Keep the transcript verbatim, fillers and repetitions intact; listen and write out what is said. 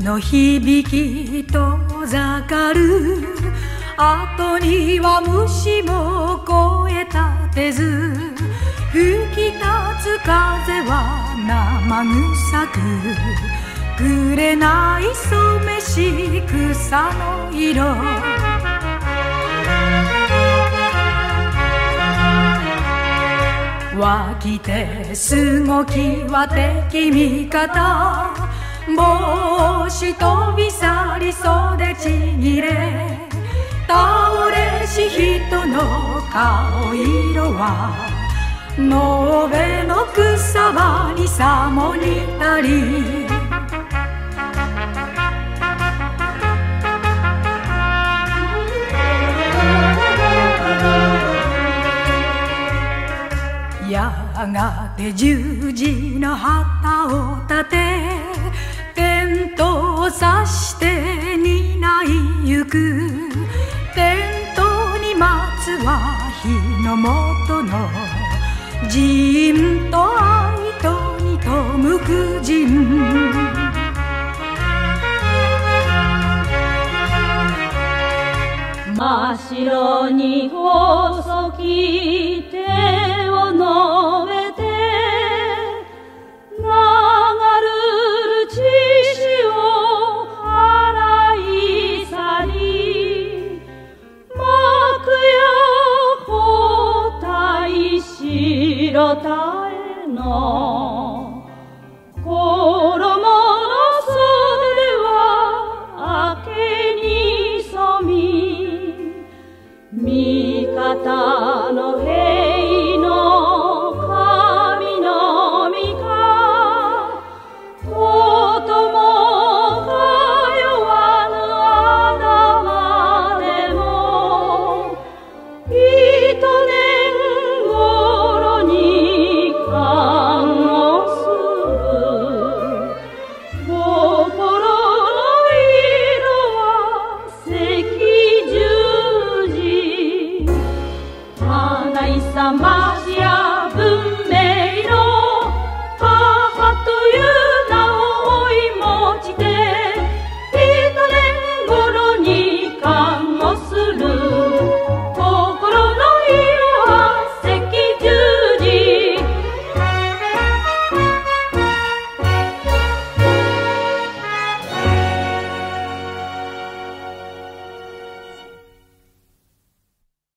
の響き遠ざかる後には虫も声立てず、吹き立つ風は生臭く、くれない染めし草の色。湧きてすごきは敵味方、帽子飛び去り袖ちぎれ、倒れし人の顔色は野辺の草葉にさも似たり。やがて十字の旗を立て、テントを刺して担いゆく。テントにまつは火の元のじーんと愛とにとむく人。 真っ白に細き手を述べて、流る血潮洗い去り、幕や包帯白たえの衣の袖は明けに染み、味方の兵の神の御か、ことも通わぬあだまでも、一年頃に看をする。心の色は赤十字、花井様